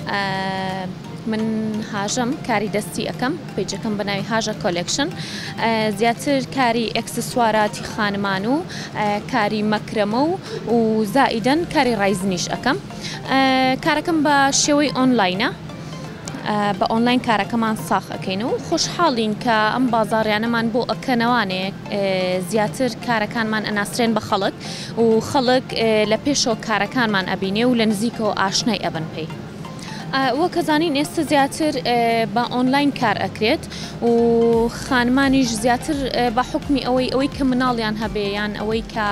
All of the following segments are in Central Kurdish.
من هاژم کاری دەستی ئەەکەم پیجەکەم بەناوی هاژە کۆلێکشن زیاتر کاری ئەکسسوارەتی خانمان و کاری مەکرەمە و زائیدەن کاری ڕایزنیش ئەەکەم کارەکەم بە شێوەی ئۆنلاینە بە ئۆنلاین کارەکەمان ساخ ئەەکەین و خۆشحاڵین کە ئەم بازاڕیانەمان بۆ ئەکەنەوانێک زیاتر کارەکانمان ئەناسرێن بە خەڵک و خەڵک لە پێشەوە کارەکانمان ئەبینێ و لە نزیکەوە ئاشنای ئەبن پێی. وەکەزانین ئێستا زیاتر بە ئۆنلاین کار ئەکرێت و خانمانیش زیاتر بە حکمی ئەوەی کە مناڵیان هەبێیان ئەوەی کە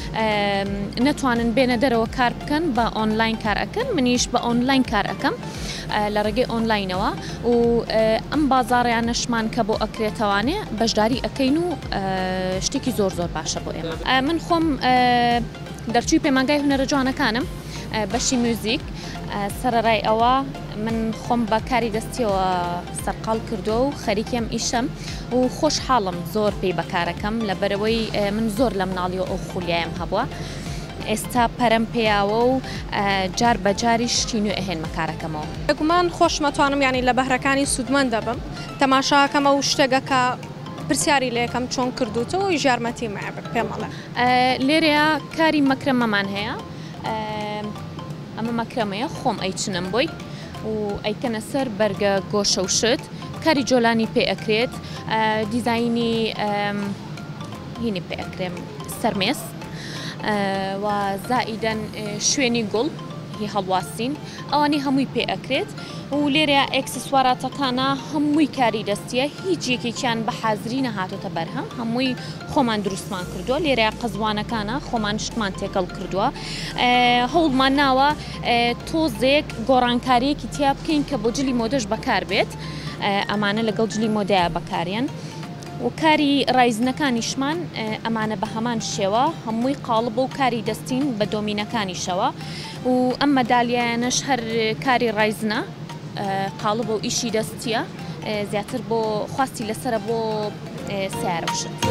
نەتوانن بێنە دەرەوە کار بکەن بە ئۆنلاین کار ئەەکەن منیش بە ئۆنلاین کار ئەەکەم لە ڕێگەی ئۆنلاینەوە و ئەم بازاڕیان نەشمان کە بۆ ئەکرێتەوانێ بەشداری ئەەکەین و شتێکی زۆر باشە بۆ ئێمە. من خۆم دەرچووی پەیمانگای هونەرە جوانەکانم بەشی میوزیک سەرەڕای ئەوە من خۆم بە کاری دەستیەوە سەرقاڵ کردو و خەریکیم ئیشەم و خۆشحاڵم زۆر پێی بەکارەکەم لەبەرەوەی من زۆر لە مناڵیەوە ئەو خولیایم هەبووە ئێستا پەرەم پێیاوە و جار بە جاری شتی نوێ ئەهێنمە کارەکەمەوە. بەگومان خۆشمەتوانم ینی لە بەهرەکانی سوودمەند دەبم تەماشاکەمە و شتێگەکە پرسیاری لێکم چۆن کردوتەوە و ژارمەتی پێمەڵە. لێرەیە کاری مەکرەمەمان هەیە ئەمە مەکرەمەیە خۆم ئەیچنم بۆی و ئەیکەنە سەر بەرگە گۆشە و شت کاری جۆلانی پێ ئەکرێت دیزایانی هینی پێ ئەکرێم سەرمێس و زائیدەن شوێنی گوڵ هی هەڵواستین ئەوانی هەمووی پێ ئەکرێت و لێرە ئەکسسواراتەکانە هەمووی کاری دەستیە هیچ یەکێکیان بە حازری نەهاتۆتە بەرهەم هەمووی خۆمان دروستمان کردووە لێرە قەزوانەکانە خۆمان شتمان تێکەڵ کردووە هەوڵمان ناوە تۆزێک گۆڕانکاریەکی تیا بکەین کە بۆ جلی مۆدەش بەکار بێت ئەمانە لەگەڵ جلی مۆدەیە بەکارێن و کاری ڕایزنەکانیشمان ئەمانە بە هەمان شێوە هەمووی قاڵب و کاری دەستین بە دۆمینەکانیشەوە و ئەم مەدالیایانەش هەر کاری ڕایزنە قاڵب و ئیشی دەستیە زیاتر بۆ خواستی لەسرە بۆ سیارە و شت.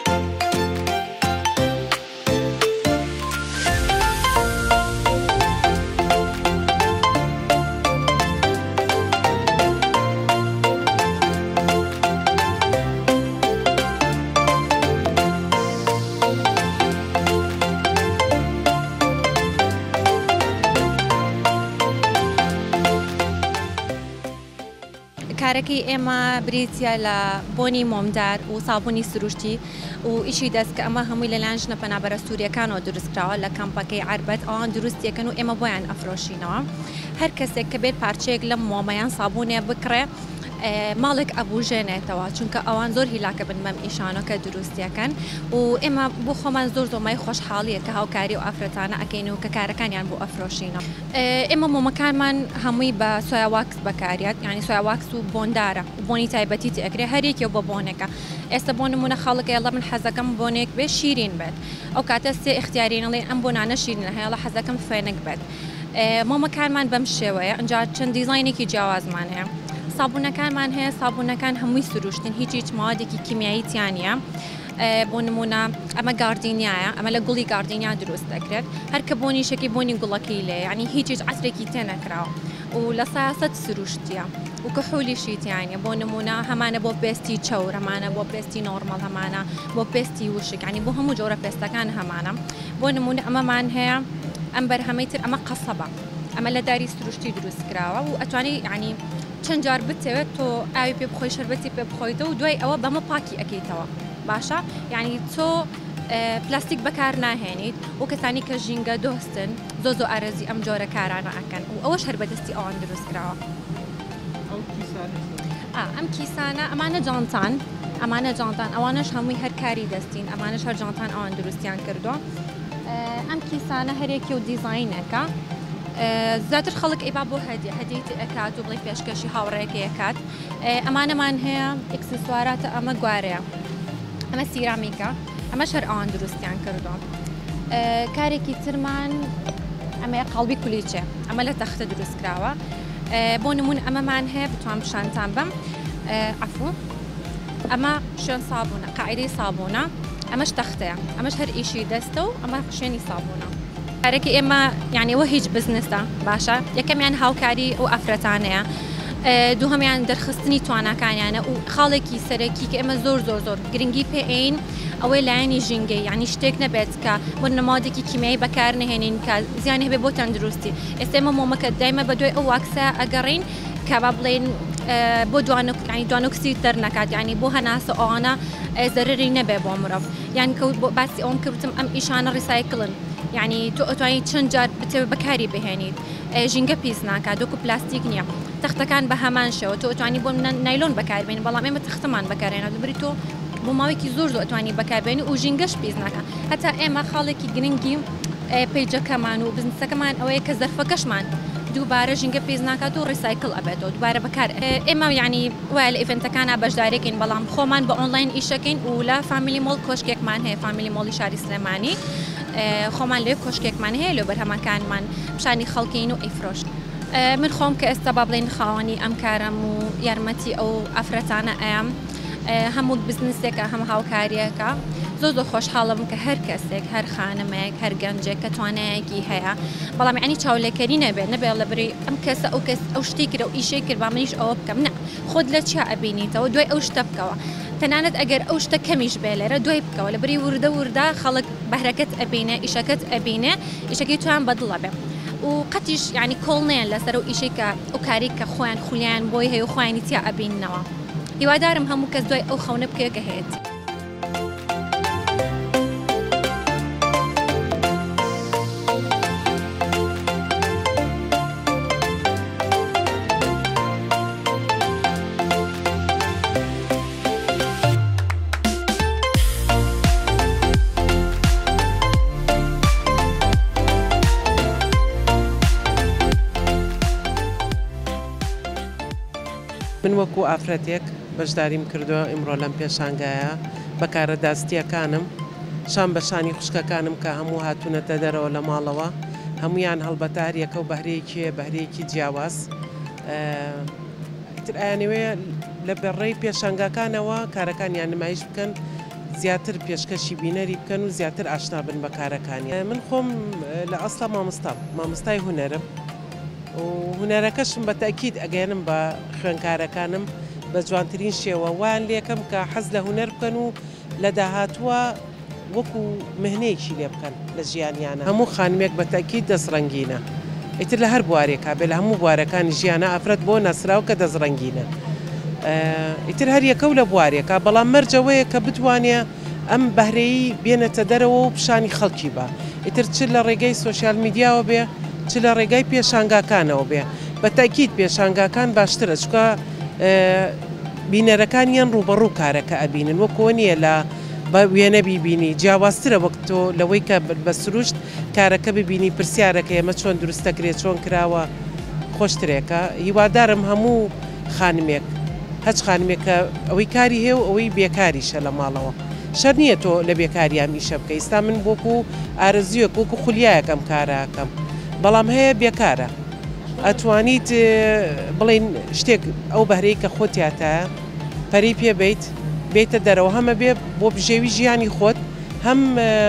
کارەکەی ئێمە بریتە لە بۆنی مۆمدار و سابوونی سروشتی و ئیشی دەست کە ئەمە هەمووی لەلایەن ژنە پەنابەرە سووریەکانەوە دروستکراوە لە کەمپەکەی عربەت ئەوان دروستیەکەن و ئێمە بۆیان ئەفرۆشینەوە هەر کەسێک کە بێت پارچەیەک لەم مۆمەیان سابوونێ بکڕێ ماڵێک ئەبوژێنێتەوە چونکە ئەوان زۆر هیلاکە بن بەم ئیشانەکە دروستیەکەن و ئێمە بۆ خۆمان زۆر زۆمای خۆشحاڵیە کە هاوکاری و ئافرەتانە ئەەکەین و کە کارەکانیان بۆ ئەفرۆشینە ئێمە مۆمەکانمان هەمووی بە سۆیا واکس بەکاریات یعنی سۆیا واکس و بۆندارە و بۆنی تایبەتی ئەگرێ هەرێکی بۆ بۆنێکە ئێستا بۆ نمونە خەڵک ئێڵە من حەزەکەم بۆنێک بێ شیرین بێت ئەو کاتە سێ اختیارینەڵێ ئەم بۆنانە شیرینە هەیە لە حەزەکەم فێنک بێت مۆمەکانمان بەم شێوەیە ئەنجا چەند دیزاینێکی جیاوازمان هەیە سابوونەکانمان هەیە سابوونەکان هەمووی سروشتن هیچ ماوەدێکی کیمیایی تیانە بۆ نمونە ئەمە گاردینیایە ئەمە لە گوڵی گاردینیا دروست دەکرێت هەر کە بۆنیشێکی بۆنی گوڵەکەی لێ ینی هیچ عسرێکی تێنەکراوە و لە سایاست سروشتیە و کەحولیشی تیانە بۆ نمونە هەمانە بۆ پێستی چەور هەمانە بۆ پێستی نۆرمەڵ هەمانە بۆ پێستی وشک ینی بۆ هەموو جۆرە پێستەکان هەمانە بۆ نمونە ئەمەمان هەیە ئەم بەرهەمەی تر ئەمە قەسەبە ئەمە لە داری سروشتی دروست کراوە و ئەتوانی ینی چەند جار بتەوێت تۆ ئاوی پێ بخۆی شەربەتی پێ بخۆیتەوە و دوای ئەوە بەمە پاکی ئەەکەیتەوە باشە یعنی تۆ پلاستیک بەکار ناهێنیت و کەسانی کە ژینگە دۆستن زۆ ئارەزی ئەم جۆرە کارانە ئەکەن و ئەوەش هەر بەدەستی ئەوان دروست کراوە. ئەم کیسانە ئەمانە جانتان ئەمانە جانتان ئەوانش هەمووی هەر کاری دەستین ئەمانش هەر جانتان ئەوان دروستیان کردووە ئەم کیسانە هەرێکی و دیزاینەکە زیاتر خەڵک ئێبا بۆ هەدیەتی ئەکات و بڵێ پێشکەشی هاوڕێکی ئەکات ئەمانەمان هەیە ئەکسسواراتە ئەمە گوارەیە ئەمە سیرامیکە ئەمەش هەر ئەوان دروستیان کردووە کارێکی ترمان ئەمە قەڵبی کولیچێ ئەمە لە تەختە دروست کراوە بۆ نمون ئەمەمان هەیە بتوان پیشانتان بم عەفوو ئەمە شوێن سابوونە قاعدەی سابوونە ئەمەش تەختەیە ئەمەش هەر ئیشی دەستە و ئەمە شوێنی سابوونە کارێکی ئێمە یعنی وە هیچ بزنسە باشە یەکەمیان هاوکاری و ئەفرەتانەیە دووهەمیان دەرخستنی توانەکانیانە و خاڵێکی سەرەکی کە ئێمە زۆر گرنگی پێین ئەوەی لایەنی ژینگەی یعنی شتێک نەبێت کە بۆ نەمادێکی کیمیایی بەکار نهێنین کە زیانی هەبێ بۆ تەندروستی ئێستا ئێمە مۆمەکە دایمە بە دوای ئەو واکسە ئەگەڕین کە با بڵێن بۆ دوانۆکسی دەرنەکات یعنی بۆ هەناسە ئەوانە زەرری نەبێ بۆ مرۆڤ یان باسی ئەوم کردم ئەم ئیشانە ڕیسایکڵن یعنی تۆ ئەتوانیت چەند جار بتەوێت بەکاری بهێنیت ژینگە پیس ناکات دۆکو پلاستیک نییە تەختەکان بە هەمان شەوە تۆ ئەتوانی بۆ نایلۆن بەکاربێنی بەڵام ئێمە تەختەمان بەکارێنە دەبری تۆ بۆ ماوەیەکی زۆر ئەتوانی بەکاربێنی و ژینگەش پیس ناکات هەتا ئێمە خاڵێکی گرنگی پیجەکەمان و بزنسەکەمان ئەوەیە کە زەرفەکەشمان دووبارە ژینگە پیس ناکات و ڕیسایکڵ ئەبێتەوە دووبارە بەکار ئێمە یعنی وایە لە ئیڤنتەکانە بەشدارێکین بەڵام خۆمان بە ئۆنلاین ئیشەکەین و لە فامیلی مۆڵ کۆشکێکمان هەیە فامیلی مۆڵی شاری سلێمانی خۆمان لێ کۆشکێکمان هەیە لە بەرهەمەکانمان پیشانی خەڵکین و ئەیفرۆشت من خۆم کە ئێستا با بڵێن خاوەنی ئەم کارم و یارمەتی ئەو ئەفرەتانە ئەم هەموو بزنسێکە هەم هاوکاریەکە زۆر خۆشحاڵم کە هەر کەسێک هەر خانمێک هەر گەنجێک کە توانایەکی هەیە بەڵام ینی چاولێکەری نەبێت نەبێت لە بری ئەم کەسە ئەو کەس ئەو شتی کرد و ئیشەی کرد با منیش ئەوە بکەم نە خۆت لە چیا ئەبینیتەوە دوای ئەو شتە بکەوە تەنانەت ئەگەر ئەو شتە کەمیش بێ لێرە دوای بکەوە لە بری وردە خەڵک بەهرەکەت ئەبینێ ئیشەکەت ئەبینێ ئیشەکەی توان بەدڵە بێ و قەتیش ینی کۆڵنیان لەسەر و ئیشەی کە ئەو کاری کە خۆیان خولیان بۆی هەیە و خۆیانی تیا ئەبیننەوە هیوادارم هەموو کەس دوای ئەو خەونە بکەکە هەیەت. من وەکو ئافرەتێک بەشداریم کردووە ئیمڕۆ لەم پێشانگایە بەکارە داستیەکانم شان بە شانی خوشکەکانم کە هەموو هاتوونەتە دەرەوە لە ماڵەوە هەمویان هەڵبەتاریەکە و بەهرەیەکیە بەهرەیەکی جیاواز تر ئایانەوەیە لە بەڕێی پێشانگاکانەوە کارەکانیان نمایش بکەن زیاتر پێشکەشی بینەری بکەن و زیاتر ئاشنا بن بە کارەکانی من خۆم لە ئەسڵا مامۆستای هونەرم و هونەرەکەشم بە تاکید ئەگەێنم بە خوێنکارەکانم بە جوانترین شێوە وان لێکم کە حەز لە هونەر بکەن و لە داهاتووە وەکو مهنەیەکی لێ بکەن لە ژیانیانە هەموو خانمێک بە تاکید دەسڕەنگینە ئیتر لە هەر بوارێکا بێ لە هەموو بوارەکانی ژیانە ئافرەت بۆ نەسراو کە دەزڕەنگینە ئیتر هەر یەکە و لە بوارێکە بەڵام مەرجەوەیە کە بتوانێ ئەم بەهرەیی بێنێتە دەرەوە و پیشانی خەڵکی بە ئیتر چ لە ڕێگەی سۆشیال میدیاوە بێ چ لە ڕێگای پێشانگاکانەوە بێ بە تاکید پێشانگاکان باشترە چکە بینەرەکانیان ڕوبەڕوو کارەکە ئەبینن وەکۆ نییە لە بە وێنە بیبینی جیاوازترە وەکتۆ لەوەی کە بە سروشت کارەکە ببینی پرسیارەکە ئێمە چۆن دروستەکرێت چۆن کراوە خۆشترێکە هیوادارم هەموو خانمێک هەچ خانمێکە ئەوەی کاری هەیە و ئەوەی بێکاریشە لە ماڵەوە شەر نییە تۆ لە بێکاریان ئیشە بکە ئێستا من بۆکو ئارزویەک وەکو خولیایەکەم کارەکەم بەڵام هەیە بێکارە ئەتوانیت بڵین شتێک ئەو بەهرەی کە خۆتیاتە پەری پێ بیت بێتە دەرەوە هەمە بێ بۆ بژێوی ژیانی خۆت هەم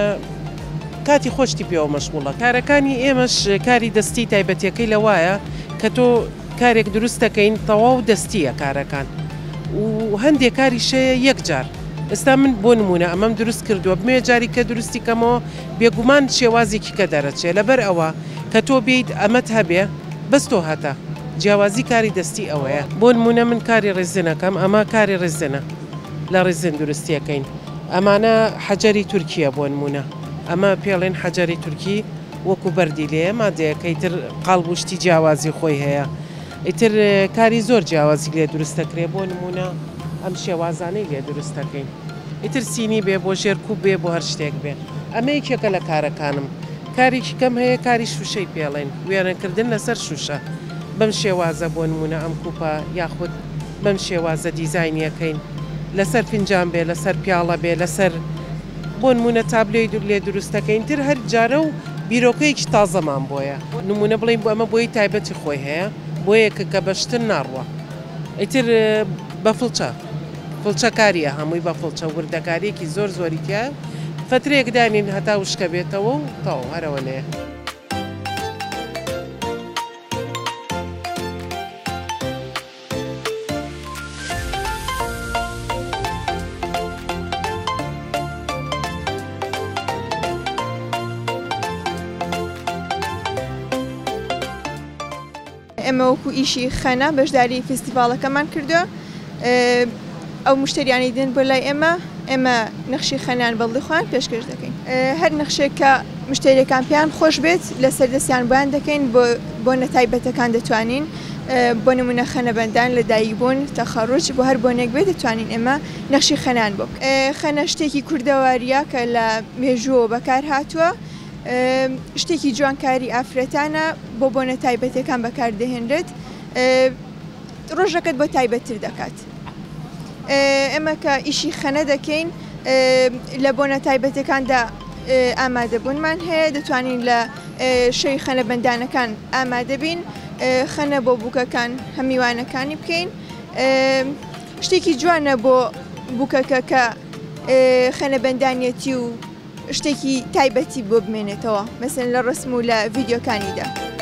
کاتی خۆشتی پێوە مەشغوڵە کارەکانی ئێمەش کاری دەستی تایبەتیەکەی لەوایە کە تۆ کارێک دروست دەکەین تەواو دەستیە کارەکان و هەندێک کاریشەیە یەکجار ئێستا من بۆ نمونە ئەمەم دروست کردووە بمێ جاری کە دروستی کەمەوە بێگومان شێوازێکی کە دەرەچێت لەبەر ئەوە کە تۆ بێیت ئەمەت هەبێ بەس تۆ هەتا جیاوازی کاری دەستی ئەوەیە بۆ نمونە من کاری ڕێزنەکەم ئەمە کاری ڕێزنە لە ڕێزن دروستیەکەین ئەمانە حەجەری تورکیە بۆ نمونە ئەمە پێڵێن حەجەری تورکی وەکو بەردی لێ مادەیەکە ئیتر قاڵبوشتی جیاوازی خۆی هەیە ئیتر کاری زۆر جیاوازی لێ دروستەکرێ بۆ نمونە ئەم شێوازانەی لێ دروستەکەین ئیتر سینی بێ بۆ ژێرکوب بێ بۆ هەر شتێک بێ ئەمە یەکێکە لە کارەکانم کارێکی کەم هەیە کاری شوشەی پێڵێن وێرەکردن لەسەر شوشە بەم شێوازە بۆ نمونە ئەم کوپە یاخود بەم شێوازە دیزاینیەکەین لەسەر فنجان بێ لەسەر پیاڵە بێ لەسەر بۆ نمونە تابلۆی لێ دروستەکەین تر هەر جارە و بیرۆکەیەکی تازەمان بۆیە نمونە بڵین بۆ ئەمە بۆی تایبەتی خۆی هەیە بۆیەکە کە بەشتر ناڕوە ئیتر بە فڵچە کاریە هەمووی بە فڵچە وردەکاریەکی زۆر زۆریتە فترێک دانین هەتا وشکە بێتەوە و تاو هەرەوە لێ ئێمە وەکو ئیشی خەنە بەشداری فستیڤالەکەمان کردووە ئەو مشتریانی دێن بۆ لای ئێمە نەخشی خەنیان بەڵی خۆیان پێشکەش دەکەین هەر نەخشێک کە مشتریەکان پێیان خۆش بێت لەسەر دەستیان بۆیان دەکەین بۆ نەتایبەتەکان دەتوانین بۆ نمونە خەنەبەندان لە دایکبوون تەخەڕوج بۆ هەر بۆنێک بێت دەتوانین ئێمە نەخشی خەنان بۆ خەنە شتێکی کوردەواریە کە لە مێژووە بەکار هاتووە شتێکی جوانکاری ئافرەتانە بۆ بۆنە تایبەتەکان بەکاردەهێنرێت ڕۆژەکەت بۆ تایبەتتر دەکات ئێمە کە ئیشی خەنە دەکەین لە بۆنە تایبەتەکاندا ئامادەبوونمان هەیە دەتوانین لە شەوی خەنەبەندانەکان ئامادە بین خەنە بۆ بووکەکان هەمیوانەکانی بکەین شتێکی جوانە بۆ بووکەکە کە خەنەبەندانیەتی و شتێکی تایبەتی بۆ بمێنێتەوە مەسەن لە ڕسم و لە ڤیدیۆکانیدا.